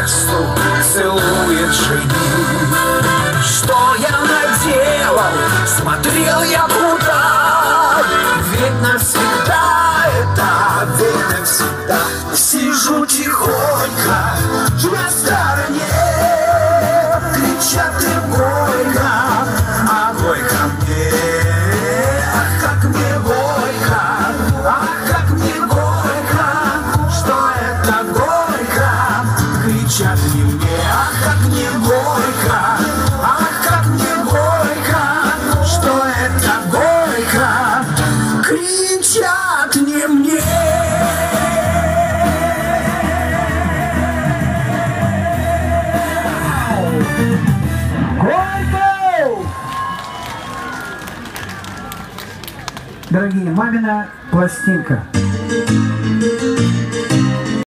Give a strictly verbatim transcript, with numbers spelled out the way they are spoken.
тексту целует жених. Что я наделал? Смотрел я куда? Ведь навсегда это, ведь навсегда. Сижу тихонько на стороне, кричат им горько, а горько мне. Ах, как мне горько, ах, как мне горько, что это горько, кричат не мне. Ах, как мне горько, ах, как мне горько, что это горько, кричат не мне. Дорогие, мамина пластинка.